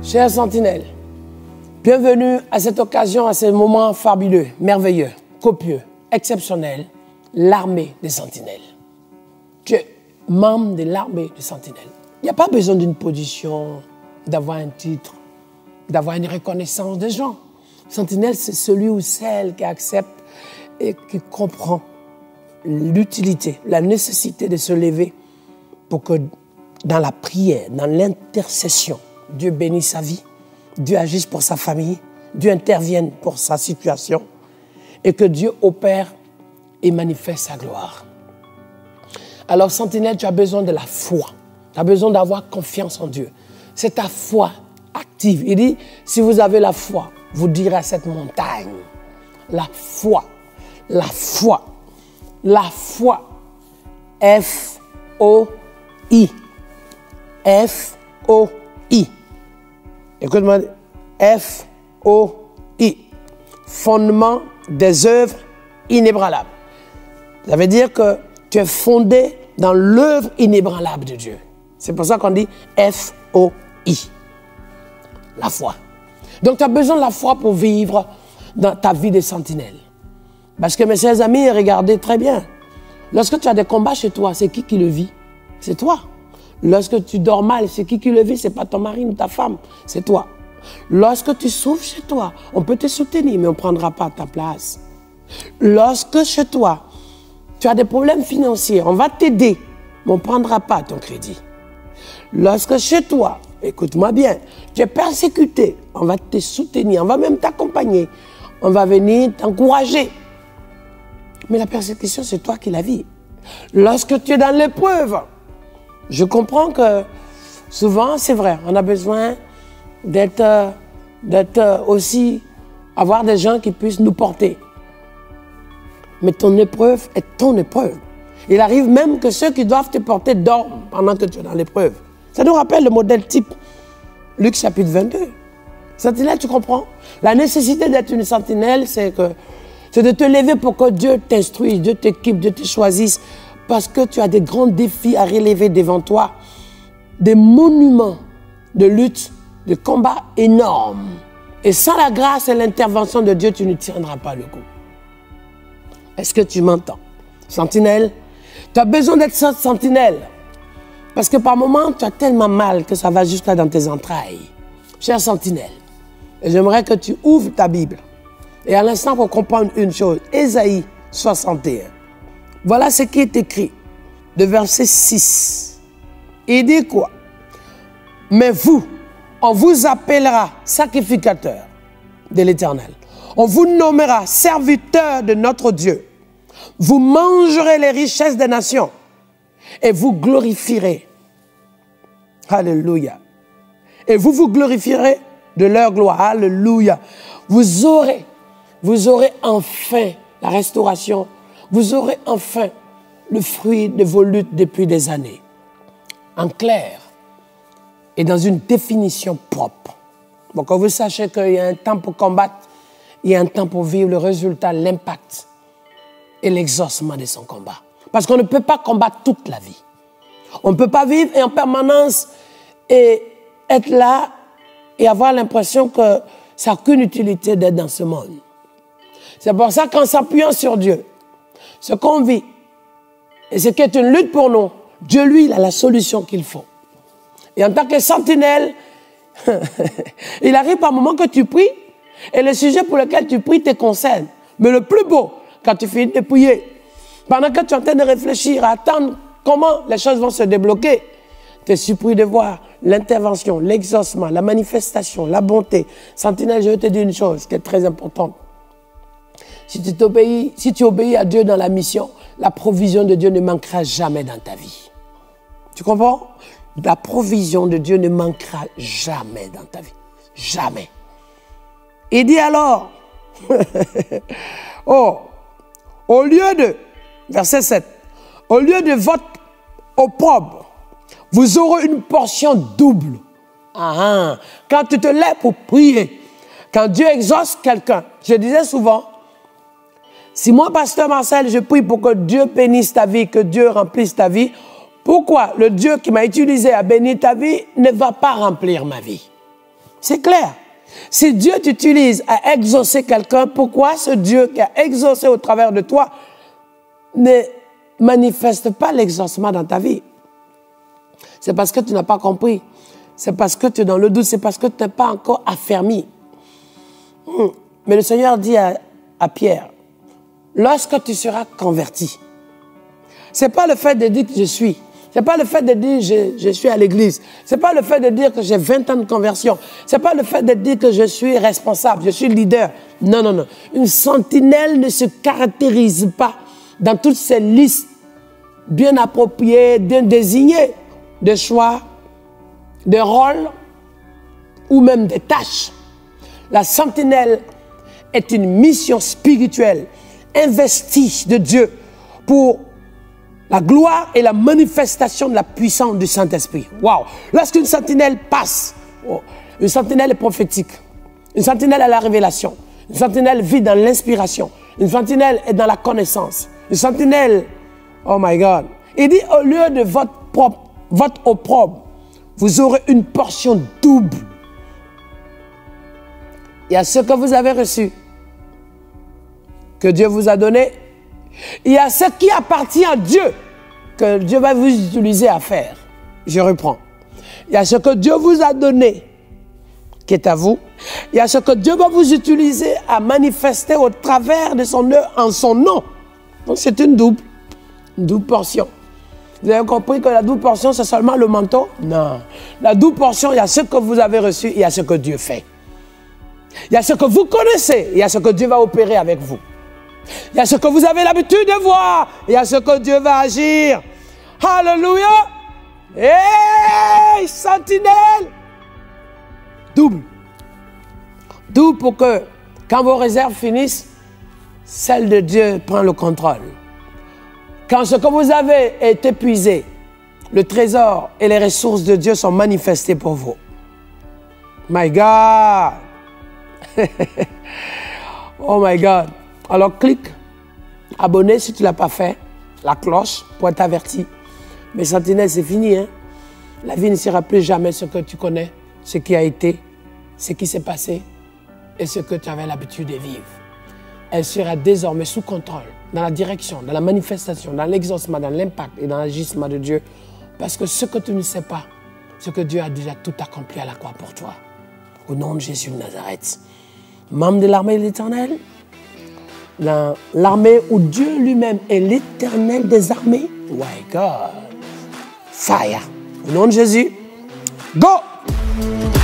Chers sentinelles, bienvenue à cette occasion, à ce moment fabuleux, merveilleux, copieux, exceptionnel, l'armée des sentinelles. Tu es membre de l'armée des sentinelles. Il n'y a pas besoin d'une position, d'avoir un titre, d'avoir une reconnaissance des gens. Sentinelle, c'est celui ou celle qui accepte et qui comprend l'utilité, la nécessité de se lever pour que dans la prière, dans l'intercession, Dieu bénisse sa vie, Dieu agisse pour sa famille, Dieu intervienne pour sa situation et que Dieu opère et manifeste sa gloire. Alors, sentinelle, tu as besoin de la foi. Tu as besoin d'avoir confiance en Dieu. C'est ta foi active. Il dit, si vous avez la foi, vous direz à cette montagne, la foi, la foi, la foi, F-O-I, F-O-I. Écoute-moi, F-O-I, fondement des œuvres inébranlables. Ça veut dire que tu es fondé dans l'œuvre inébranlable de Dieu. C'est pour ça qu'on dit F-O-I, la foi. Donc tu as besoin de la foi pour vivre dans ta vie de sentinelle. Parce que mes chers amis, regardez très bien. Lorsque tu as des combats chez toi, c'est qui le vit? C'est toi. Lorsque tu dors mal, c'est qui le vit? Ce n'est pas ton mari ou ta femme, c'est toi. Lorsque tu souffres chez toi, on peut te soutenir, mais on ne prendra pas ta place. Lorsque chez toi, tu as des problèmes financiers, on va t'aider, mais on ne prendra pas ton crédit. Lorsque chez toi, écoute-moi bien, tu es persécuté, on va te soutenir, on va même t'accompagner, on va venir t'encourager. Mais la persécution, c'est toi qui la vis. Lorsque tu es dans l'épreuve, je comprends que souvent, c'est vrai, on a besoin d'être aussi, avoir des gens qui puissent nous porter. Mais ton épreuve est ton épreuve. Il arrive même que ceux qui doivent te porter dorment pendant que tu es dans l'épreuve. Ça nous rappelle le modèle type, Luc chapitre 22. Sentinelle, tu comprends? La nécessité d'être une sentinelle, c'est de te lever pour que Dieu t'instruise, Dieu t'équipe, Dieu te choisisse. Parce que tu as des grands défis à relever devant toi, des monuments de lutte, de combat énormes. Et sans la grâce et l'intervention de Dieu, tu ne tiendras pas le coup. Est-ce que tu m'entends? Sentinelle, tu as besoin d'être sentinelle. Parce que par moments, tu as tellement mal que ça va jusqu'à dans tes entrailles. Chère sentinelle, j'aimerais que tu ouvres ta Bible. Et à l'instant, pour comprendre une chose, Ésaïe 61. Voilà ce qui est écrit, de verset 6. Il dit quoi? Mais vous, on vous appellera sacrificateur de l'Éternel. On vous nommera serviteur de notre Dieu. Vous mangerez les richesses des nations et vous glorifierez. Alléluia. Et vous vous glorifierez de leur gloire. Alléluia. Vous aurez enfin la restauration. Vous aurez enfin le fruit de vos luttes depuis des années. En clair et dans une définition propre. Pour que vous sachiez qu'il y a un temps pour combattre, il y a un temps pour vivre le résultat, l'impact et l'exaucement de son combat. Parce qu'on ne peut pas combattre toute la vie. On ne peut pas vivre en permanence et être là et avoir l'impression que ça n'a aucune utilité d'être dans ce monde. C'est pour ça qu'en s'appuyant sur Dieu, ce qu'on vit, et ce qui est une lutte pour nous, Dieu, lui, il a la solution qu'il faut. Et en tant que sentinelle, il arrive par moment que tu pries, et le sujet pour lequel tu pries te concerne. Mais le plus beau, quand tu finis de prier, pendant que tu es en train de réfléchir, à attendre comment les choses vont se débloquer, tu es surpris de voir l'intervention, l'exaucement, la manifestation, la bonté. Sentinelle, je veux te dire une chose qui est très importante. Si tu obéis à Dieu dans la mission, la provision de Dieu ne manquera jamais dans ta vie. Tu comprends? La provision de Dieu ne manquera jamais dans ta vie. Jamais. Il dit alors, oh, au lieu de, verset 7, au lieu de votre opprobre, vous aurez une portion double. Quand tu te lèves pour prier, quand Dieu exauce quelqu'un, je disais souvent, si moi, pasteur Marcel, je prie pour que Dieu bénisse ta vie, que Dieu remplisse ta vie, pourquoi le Dieu qui m'a utilisé à bénir ta vie ne va pas remplir ma vie? C'est clair. Si Dieu t'utilise à exaucer quelqu'un, pourquoi ce Dieu qui a exaucé au travers de toi ne manifeste pas l'exaucement dans ta vie? C'est parce que tu n'as pas compris. C'est parce que tu es dans le doute. C'est parce que tu n'es pas encore affermi. Mais le Seigneur dit à Pierre, lorsque tu seras converti, ce n'est pas le fait de dire que je suis. Ce n'est pas le fait de dire je suis à l'église. Ce n'est pas le fait de dire que j'ai 20 ans de conversion. Ce n'est pas le fait de dire que je suis responsable, je suis leader. Non, non, non. Une sentinelle ne se caractérise pas dans toutes ces listes bien appropriées, bien désignées de choix, de rôles ou même de tâches. La sentinelle est une mission spirituelle investie de Dieu pour la gloire et la manifestation de la puissance du Saint-Esprit. Waouh! Lorsqu'une sentinelle passe, une sentinelle est prophétique, une sentinelle a la révélation, une sentinelle vit dans l'inspiration, une sentinelle est dans la connaissance, une sentinelle, oh my God, il dit au lieu de votre opprobre, vous aurez une portion double. Il y a ce que vous avez reçu, que Dieu vous a donné. Il y a ce qui appartient à Dieu, que Dieu va vous utiliser à faire. Je reprends. Il y a ce que Dieu vous a donné, qui est à vous. Il y a ce que Dieu va vous utiliser à manifester au travers de son œuvre en son nom. Donc c'est une double portion. Vous avez compris que la double portion, c'est seulement le manteau? Non. La double portion, il y a ce que vous avez reçu, il y a ce que Dieu fait. Il y a ce que vous connaissez, il y a ce que Dieu va opérer avec vous. Il y a ce que vous avez l'habitude de voir, il y a ce que Dieu va agir. Alléluia! Hey, sentinelle! Double. Double pour que, quand vos réserves finissent, celle de Dieu prend le contrôle. Quand ce que vous avez est épuisé, le trésor et les ressources de Dieu sont manifestés pour vous. My God! Oh my God! Alors clique, abonner si tu ne l'as pas fait, la cloche pour être averti. Mais sentinelle, c'est fini. Hein? La vie ne sera plus jamais ce que tu connais, ce qui a été, ce qui s'est passé et ce que tu avais l'habitude de vivre. Elle sera désormais sous contrôle, dans la direction, dans la manifestation, dans l'exaucement, dans l'impact et dans l'agissement de Dieu. Parce que ce que tu ne sais pas, ce que Dieu a déjà tout accompli à la croix pour toi. Au nom de Jésus de Nazareth. Membre de l'armée de l'Éternel, l'armée où Dieu lui-même est l'Éternel des armées. My God. Fire. Au nom de Jésus. Go!